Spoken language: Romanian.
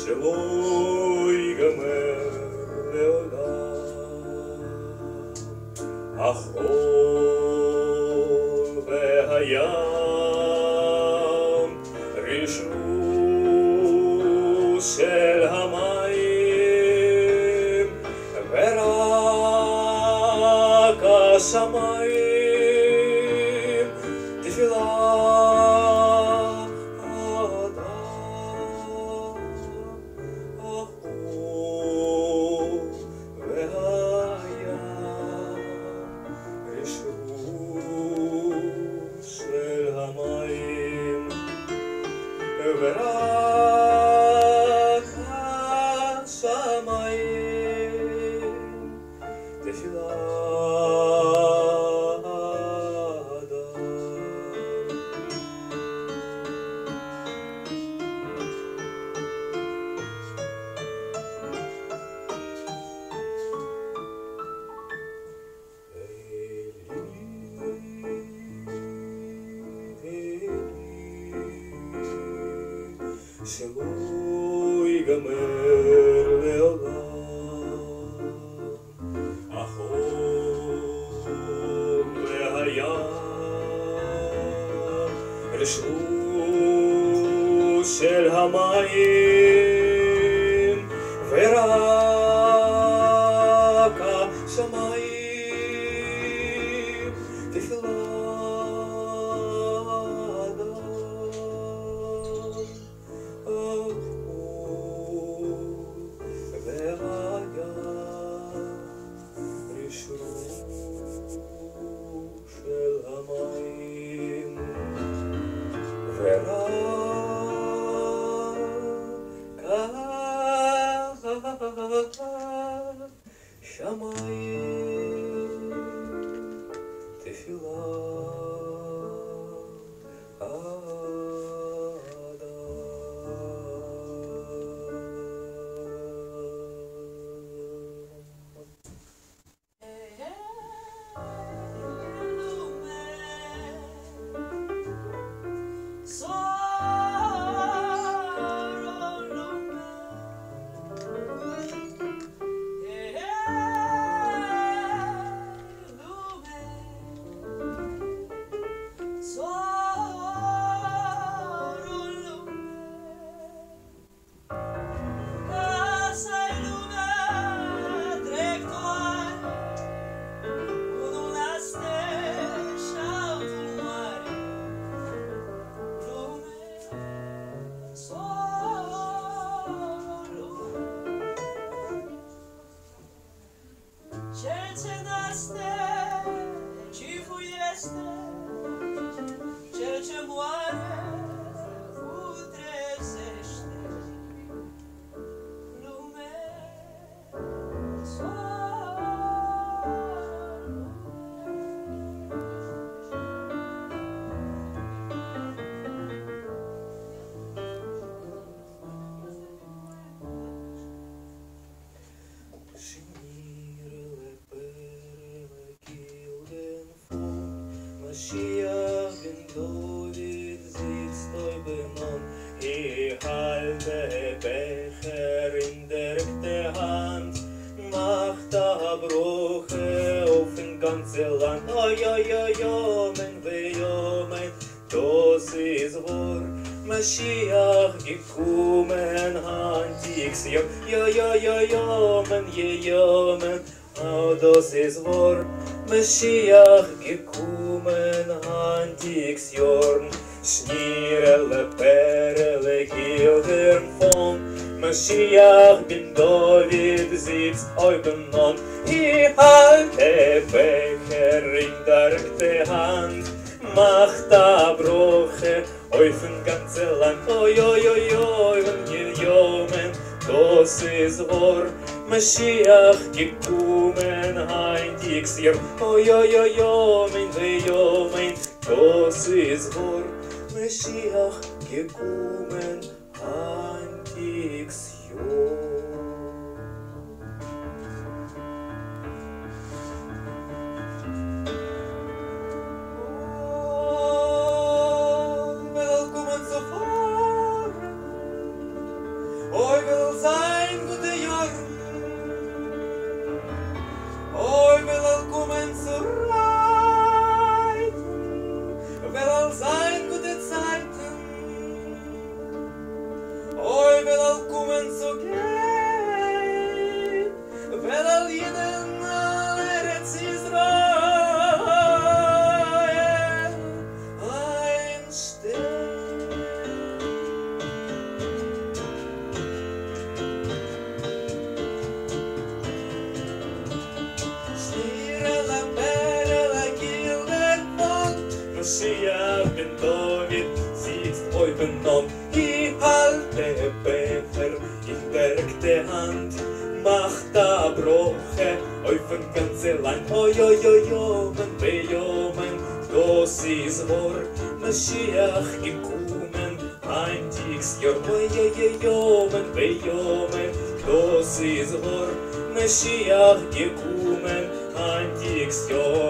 שלא ייגמר לעולם. החול והים רשרוש של המים ורק השמיים תפילה ורק השמיים תפילה שלא ייגמר לעולם. החול והים רשרוש של המים ורק השמיים תפילה שמיים תפילה Mashiach ben David sitzt neu benommen. Halte Becher in der rechten Hand, macht Abbrüche auf ein ganzes Land. Oi, oi, oi, Omen, Omen, das ist wahr. Mashiach gekommen, Hantigs, Omen, Omen, oh, das ist wahr. Mashiach gekommen, Hantigs, Schnierele, Perle, Gildern von Mashiach ben David sitzt oben. Ich halte Becher in der rechten Hand, macht Abbrüche auf ein ganzes Land. Oi, oi, oi, oi, Jomen, das ist wahr. Mashiach gekommen, Hantigs, oi, oi, oi, Jomen, das ist wahr. Mashiach gekommen, Hantigs, Welkom en zo voor. Oi, oipen ich halte Becher in der rechte Hand, macht da Broche, oipen ganze Land, oi, oi, oi, omen, bejomen, das ist wahr, Mashiach gekommen, eintigs Jahr, oi, oi, oi, omen, bejomen, das ist wahr, Mashiach gekommen, eintigs Jahr.